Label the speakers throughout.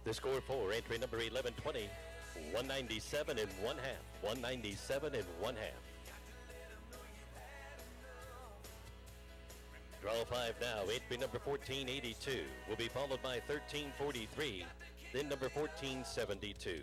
Speaker 1: The score for entry number 1120, 197 and 1/2. 197 and 1/2. Draw 5 now. Entry number 1482 will be followed by 1343, then number 1472.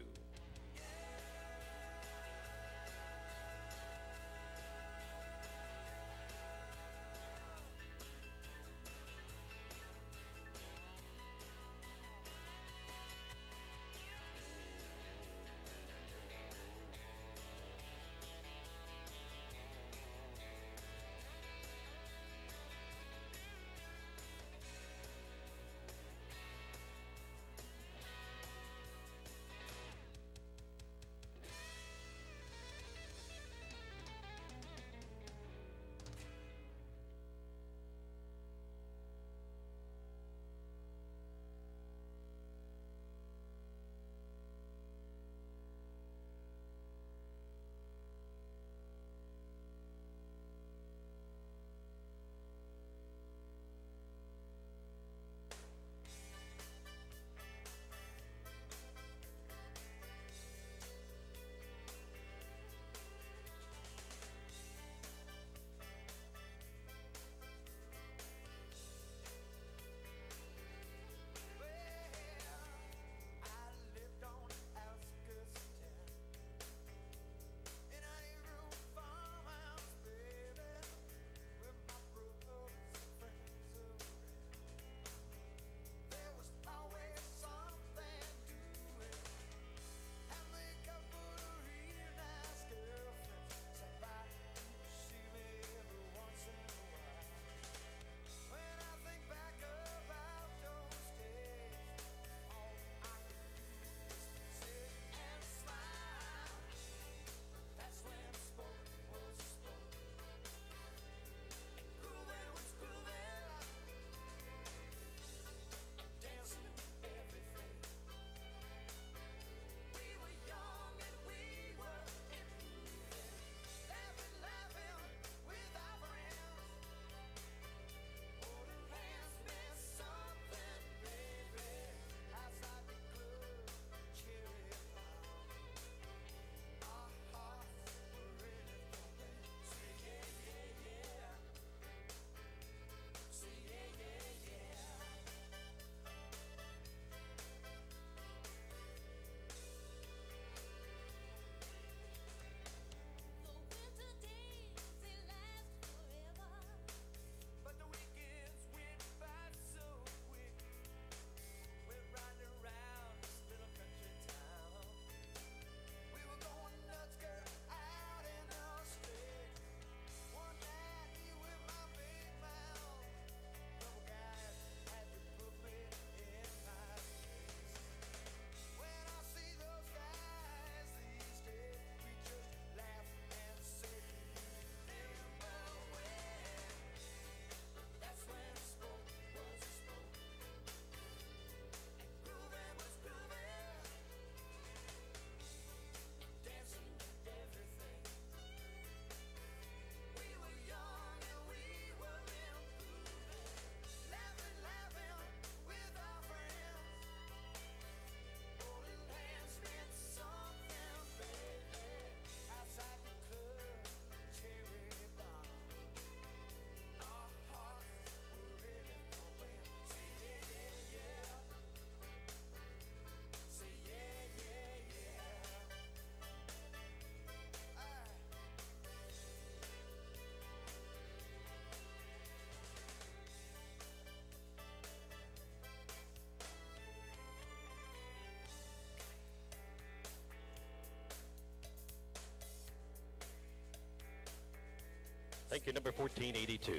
Speaker 1: Thank you, number 1482.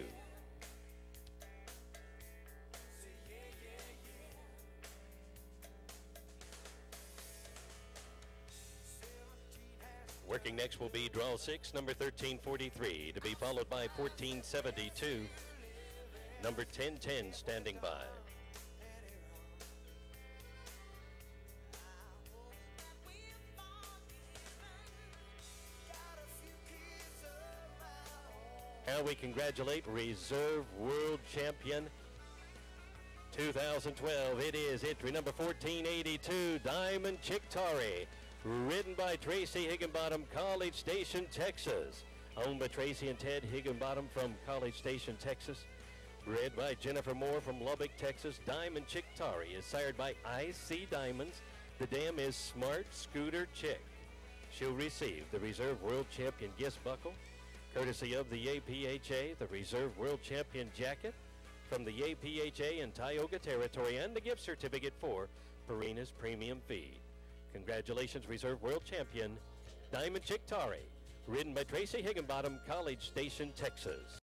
Speaker 1: Working next will be draw 6, number 1343, to be followed by 1472, number 1010 standing by. Now we congratulate Reserve World Champion 2012, it is entry number 1482, Diamond Chic Tari, ridden by Tracy Higginbottom, College Station, Texas. Owned by Tracy and Ted Higginbottom from College Station, Texas. Bred by Jennifer Moore from Lubbock, Texas. Diamond Chic Tari is sired by IC Diamonds. The dam is Smart Scooter Chick. She'll receive the Reserve World Champion Guest Buckle, courtesy of the APHA, the Reserve World Champion Jacket from the APHA in Tioga Territory, and the gift certificate for Purina's Premium Feed. Congratulations, Reserve World Champion Diamond Chic Tari, ridden by Tracy Higginbottom, College Station, Texas.